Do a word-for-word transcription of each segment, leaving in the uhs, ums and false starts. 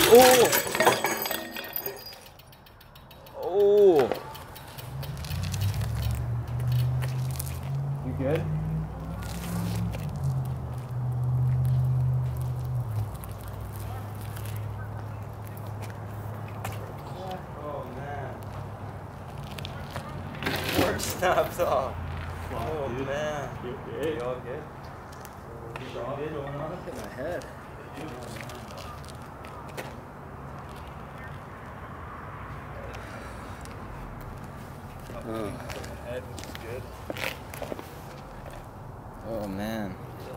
Oh! Oh! You good? Oh man. Fork snapped off. Oh dude. man. You okay? You all good? Shot going on up in my head. Oh. Head, which is good. Oh man.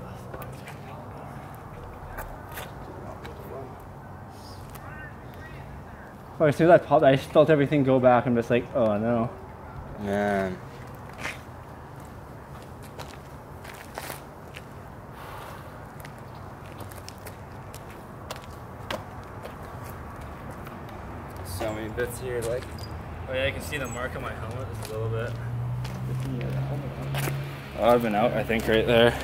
Oh, as soon as I popped, I just felt everything go back. I'm just like, oh no. Man. So many bits here, like. Oh yeah, I can see the mark on my helmet just a little bit. Oh, I've been out, I think, right there.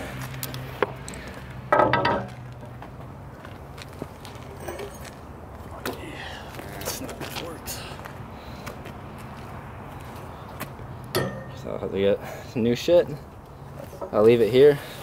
So I have to get some new shit. I'll leave it here.